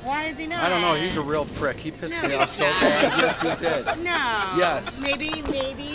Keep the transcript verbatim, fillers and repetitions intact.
Why is he not? I don't know. He's a real prick. He pissed No, me he's off so not. bad. Yes, he did. No. Yes. Maybe, maybe